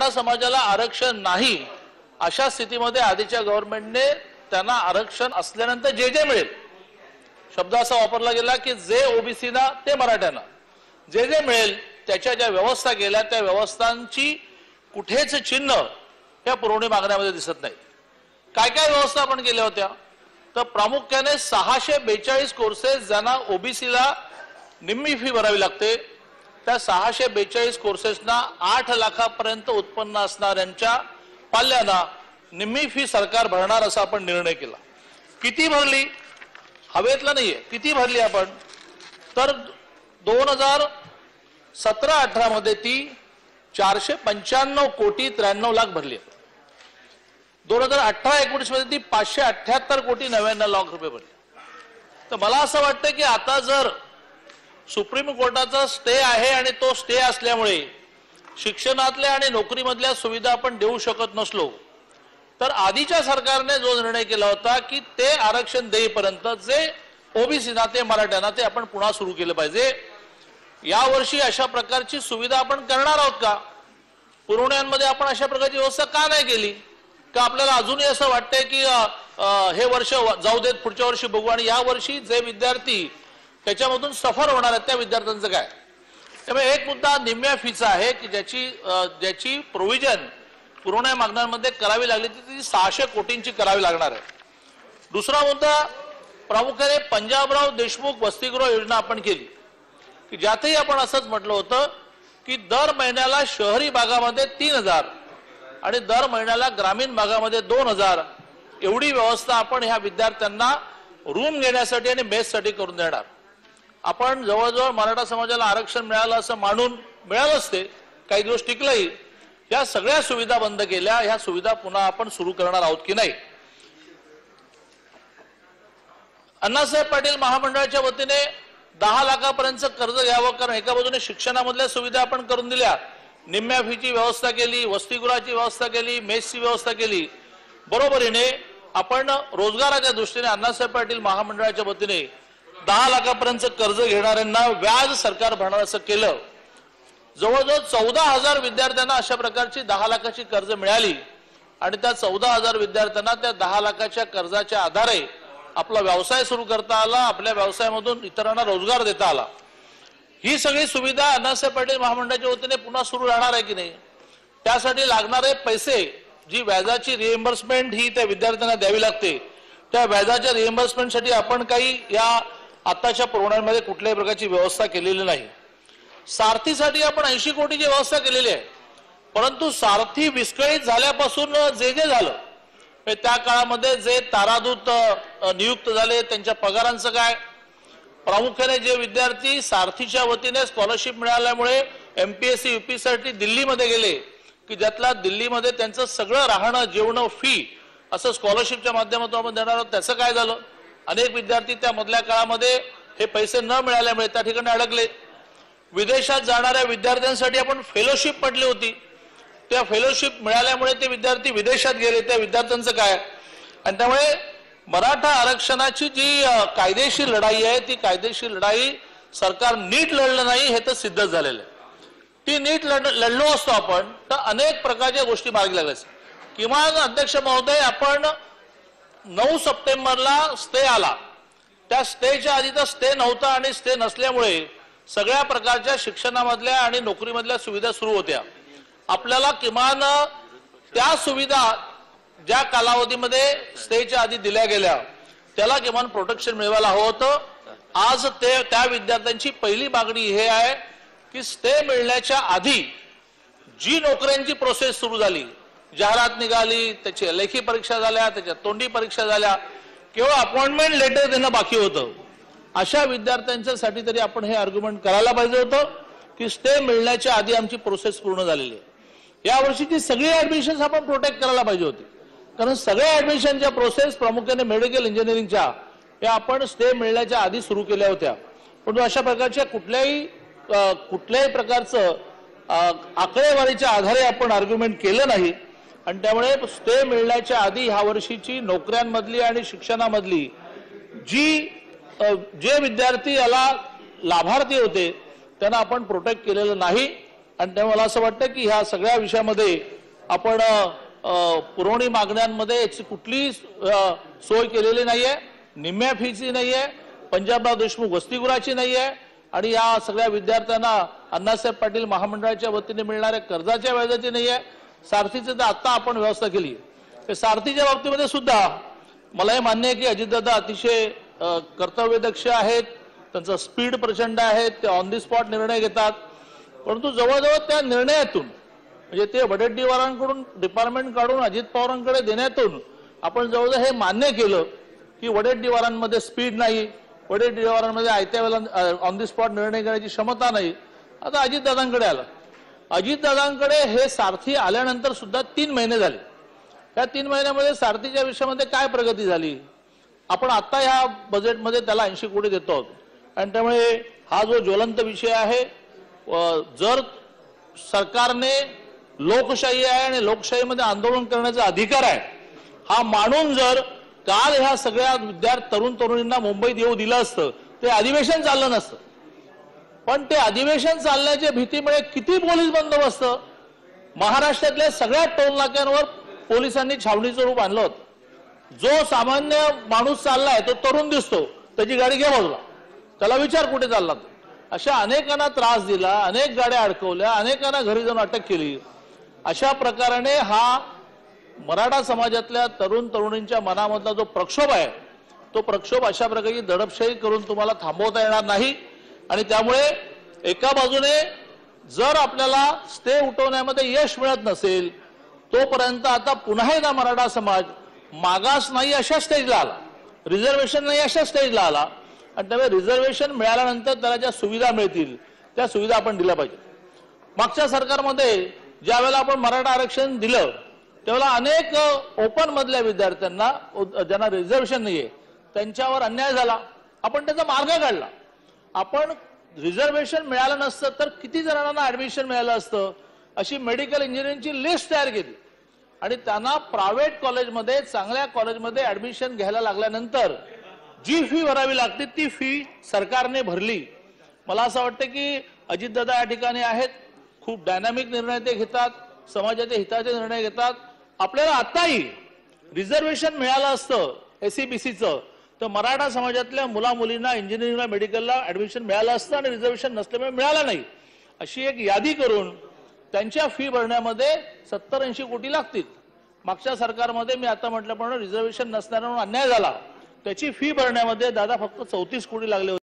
मराठा समाजाला आरक्षण नाही अशा स्थितीमध्ये आधीच्या गव्हर्नमेंटने त्यांना आरक्षण असल्यानंतर जे जे मिळेल, शब्द असा वापरला गेला की जे ओबीसीना ते मराठ्यांना जे जे मिळेल त्याच्या ज्या व्यवस्था केल्या त्या व्यवस्थांची कुठेच चिन्ह या पुरवणी मागण्यामध्ये दिसत नाही। काय काय व्यवस्था आपण केल्या होत्या तर प्रामुख्याने 642 कोर्सेस ज्यांना ओबीसीला निम्मी फी भरावी लागते त्या 642 कोर्सेसना 8 लाखापर्यंत उत्पन्न असणाऱ्यांच्या पाल्यांना निम्मी फी सरकार भरणार असा आपण निर्णय केला। किती भरली हवेतला नाहीये, किती भरली आपण तर 2017-18 मध्ये ती 495 कोटी 93 लाख भरली। 2018-19 मध्ये ती 578 कोटी 99 लाख रुपये भरली। तर मला असं वाटतं की आता जर सुप्रीम कोर्टाचा स्टे आहे आणि तो स्टे असल्यामुळे शिक्षणातल्या आणि नोकरीमधल्या सुविधा आपण देऊ शकत नसलो तर आधीच्या सरकारने जो निर्णय केला होता की ते आरक्षण देईपर्यंत जे ओबीसीना ते मराठ्यांना ते आपण पुन्हा सुरू केलं पाहिजे। यावर्षी अशा प्रकारची सुविधा आपण करणार आहोत का? पुरवण्यांमध्ये आपण अशा प्रकारची व्यवस्था का नाही केली? का आपल्याला अजूनही असं वाटतंय की हे वर्ष जाऊ देत, पुढच्या वर्षी बघू आणि या वर्षी जे विद्यार्थी त्याच्यामधून सफर होणार आहेत त्या विद्यार्थ्यांचं काय? त्यामुळे एक मुद्दा निम्म्या फीचा आहे की ज्याची प्रोव्हिजन पुरवण्या मागण्यांमध्ये करावी लागली ती 600 कोटींची करावी लागणार आहे। दुसरा मुद्दा प्रामुख्याने पंजाबराव देशमुख वसतिगृह योजना आपण केली की ज्यातही आपण असंच म्हटलं होतं की दर महिन्याला शहरी भागामध्ये 3000 आणि दर महिन्याला ग्रामीण भागामध्ये 2000 एवढी व्यवस्था आपण ह्या विद्यार्थ्यांना रूम घेण्यासाठी आणि मेससाठी करून देणार। आपण जवळजवळ मराठा समाजाला आरक्षण मिळालं असं मानून मिळालंच ते, काही दिवस टिकलंही। या सगळ्या सुविधा बंद केल्या, ह्या सुविधा पुन्हा आपण सुरू करणार आहोत की नाही? अण्णासाहेब पाटील महामंडळाच्या वतीने 10 लाखापर्यंत कर्ज घ्यावं, कारण एका बाजूने शिक्षणामधल्या सुविधा आपण करून दिल्या, निम्म्या फीची व्यवस्था केली, वसतिगृहाची व्यवस्था केली, मेसची व्यवस्था केली। बरोबरीने आपण रोजगाराच्या दृष्टीने अण्णासाहेब पाटील महामंडळाच्या वतीने 10 लाखापर्यंत कर्ज घेणाऱ्यांना व्याज सरकार भरणार असं केलं। जवळजवळ 14,000 विद्यार्थ्यांना अशा प्रकारची 10 लाखाची कर्ज मिळाली आणि त्या 14,000 विद्यार्थ्यांना त्या 10 लाखाच्या कर्जाच्या आधारे आपला व्यवसाय सुरू करता आला, आपल्या व्यवसायामधून इतरांना रोजगार देता आला। ही सगळी सुविधा अण्णासाहेब पाटील महामंडळाच्या वतीने पुन्हा सुरू राहणार आहे की नाही? त्यासाठी लागणारे पैसे, जी व्याजाची रिएम्बर्समेंट ही त्या विद्यार्थ्यांना द्यावी लागते, त्या व्याजाच्या रिएम्बर्समेंटसाठी आपण काही या आताच्या पुरवण्यांमध्ये कुठल्याही प्रकारची व्यवस्था केलेली नाही। सारथीसाठी आपण 80 कोटीची व्यवस्था केलेली आहे, परंतु सारथी विस्कळीत झाल्यापासून जे जे झालं त्या काळामध्ये जे तारादूत नियुक्त झाले त्यांच्या पगारांचं काय? प्रामुख्याने जे विद्यार्थी सारथीच्या वतीने स्कॉलरशिप मिळाल्यामुळे एमपीएससी यूपीसाठी दिल्लीमध्ये गेले की ज्यातला दिल्लीमध्ये त्यांचं सगळं राहणं जेवण फी असं स्कॉलरशिपच्या माध्यमातून आपण देणार आहोत, त्याचं काय झालं? अनेक विद्यार्थी त्या मधल्या काळामध्ये हे पैसे न मिळाल्यामुळे त्या ठिकाणी अडकले। विदेशात जाणाऱ्या विद्यार्थ्यांसाठी आपण फेलोशिप पडली होती, त्या फेलोशिप मिळाल्यामुळे ते विद्यार्थी विदेशात गेले, त्या विद्यार्थ्यांचं काय? आणि त्यामुळे मराठा आरक्षणाची जी कायदेशीर लढाई आहे ती कायदेशीर लढाई सरकार नीट लढलं नाही हे तर सिद्ध झालेलं आहे। ती नीट लढलो असतो आपण तर अनेक प्रकारच्या गोष्टी मार्गी लागल्या असत्या। किमान अध्यक्ष महोदय, आपण 9 सप्टेंबरला स्टे आला, त्या स्टेच्या आधी तर स्टे नव्हता आणि स्टे नसल्यामुळे सगळ्या प्रकारच्या शिक्षणामधल्या आणि नोकरीमधल्या सुविधा सुरू होत्या। आपल्याला किमान त्या सुविधा ज्या कालावधीमध्ये स्टेच्या आधी दिल्या गेल्या त्याला किमान प्रोटेक्शन मिळवायला हवं होतं। आज त्या विद्यार्थ्यांची पहिली मागणी हे आहे की स्टे मिळण्याच्या आधी जी नोकऱ्यांची प्रोसेस सुरू झाली, जाहिरात निघाली, त्याची लेखी परीक्षा झाल्या, त्याच्या तोंडी परीक्षा झाल्या, केवळ अपॉइंटमेंट लेटर देणं बाकी होतं, अशा विद्यार्थ्यांच्यासाठी तरी आपण हे आर्ग्युमेंट करायला पाहिजे होतं की स्टे मिळण्याच्या आधी आमची प्रोसेस पूर्ण झालेली आहे। या वर्षीची सगळी ऍडमिशन्स आपण प्रोटेक्ट करायला पाहिजे होती, कारण सगळ्या ऍडमिशनच्या प्रोसेस प्रामुख्याने मेडिकल इंजिनिअरिंगच्या या आपण स्टे मिळण्याच्या आधी सुरू केल्या होत्या, परंतु अशा प्रकारच्या कुठल्याही प्रकारचं आकडेवारीच्या आधारे आपण आर्ग्युमेंट केलं नाही आणि त्यामुळे स्टे मिळण्याच्या आधी ह्या वर्षीची नोकऱ्यांमधली आणि शिक्षणामधली जे विद्यार्थी याला लाभार्थी होते त्यांना आपण प्रोटेक्ट केलेलं नाही आणि त्यामुळे मला असं वाटतं की ह्या सगळ्या विषयामध्ये आपण पुरवणी मागण्यांमध्ये कुठलीही सोय केलेली नाहीये, निम्म्या फीची नाहीये, पंजाबराव देशमुख वसतिगृहाची नाहीये आणि या सगळ्या विद्यार्थ्यांना अण्णासाहेब पाटील महामंडळाच्या वतीने मिळणाऱ्या कर्जाच्या व्याजाची नाहीये. सारथीची तर आता आपण व्यवस्था केली. सारथीच्या बाबतीमध्ये सुद्धा मला हे मान्य आहे की अजितदादा अतिशय कर्तव्यदक्ष आहेत, त्यांचा स्पीड प्रचंड आहे, ते ऑन दी स्पॉट निर्णय घेतात. परंतु जवळजवळ त्या निर्णयातून म्हणजे ते वडेट्टीवारांकडून डिपार्टमेंट काढून अजित पवारांकडे देण्यातून आपण जवळजवळ हे मान्य केलं की वडेट्टीवारांमध्ये स्पीड नाही, वडेट्टीवारांमध्ये आयत्या वेळेला ऑन दी स्पॉट निर्णय घेण्याची क्षमता नाही. आता अजितदादांकडे आलं. अजितदादांकडे हे सारथी आल्यानंतर सुद्धा 3 महिने झाले. या 3 महिन्यामध्ये सारथीच्या विषयामध्ये काय प्रगती झाली? आपण आता ह्या बजेटमध्ये त्याला 80 कोटी देतो आहोत आणि त्यामुळे हा जो ज्वलंत विषय आहे, जर सरकारने लोकशाही आहे आणि लोकशाहीमध्ये आंदोलन करण्याचा अधिकार आहे हा मानून जर काल ह्या सगळ्या तरुण तरुणींना मुंबईत येऊ दिलं असतं ते अधिवेशन चाललं नसतं. पण ते अधिवेशन चालण्याच्या भीतीमुळे किती पोलीस बंदोबस्त, महाराष्ट्रातल्या सगळ्या टोल नाक्यांवर पोलिसांनी छावणीचं रूप आणलं होतं. जो सामान्य माणूस चाललाय तो तरुण दिसतो, त्याची गाडी घे बाजूला, त्याला विचार कुठे चालला. अशा अनेकांना त्रास दिला, अनेक गाड्या अडकवल्या, अनेकांना घरी जाऊन अटक केली. अशा प्रकाराने हा मराठा समाजातल्या तरुण तरुणींच्या मनामधला जो प्रक्षोभ आहे तो प्रक्षोभ अशा प्रकारची दडपशाही करून तुम्हाला थांबवता येणार नाही. आणि त्यामुळे एका बाजूने जर आपल्याला स्टे उठवण्यामध्ये यश मिळत नसेल तोपर्यंत आता पुन्हा एकदा मराठा समाज मागास नाही अशा स्टेजला आला, रिझर्वेशन नाही अशा स्टेजला आला. आणि त्यामुळे रिझर्वेशन मिळाल्यानंतर त्याला ज्या सुविधा मिळतील त्या सुविधा आपण दिल्या पाहिजे. मागच्या सरकारमध्ये ज्या वेळेला आपण मराठा आरक्षण दिलं त्यावेळेला अनेक ओपन मधल्या विद्यार्थ्यांना ज्यांना रिझर्वेशन नाहीये त्यांच्यावर अन्याय झाला. आपण त्याचा मार्ग काढला. आपण रिझर्वेशन मिळालं नसतं तर किती जणांना ऍडमिशन मिळालं असतं अशी मेडिकल इंजिनिअरिंगची लिस्ट तयार केली आणि त्यांना प्रायव्हेट कॉलेजमध्ये चांगल्या कॉलेजमध्ये ऍडमिशन घ्यायला लागल्यानंतर जी फी भरावी लागते ती फी सरकारने भरली. मला असं वाटतं की अजितदादा या ठिकाणी आहेत, खूप डायनामिक निर्णय ते घेतात, समाजाच्या हिताचे निर्णय घेतात. आपल्याला आताही रिझर्वेशन मिळालं असतं एससीबीसीचं तर मराठा समाजातल्या मुला मुलींना इंजिनिअरिंगला मेडिकलला ऍडमिशन मिळालं असतं आणि रिझर्वेशन नसल्यामुळे मिळालं नाही. अशी एक यादी करून त्यांच्या फी भरण्यामध्ये 70-80 कोटी लागतील. मागच्या सरकारमध्ये मी आता म्हटल्याप्रमाणे रिझर्वेशन नसल्याने अन्याय झाला, त्याची फी भरण्यामध्ये दादा फक्त 34 कोटी लागले होते.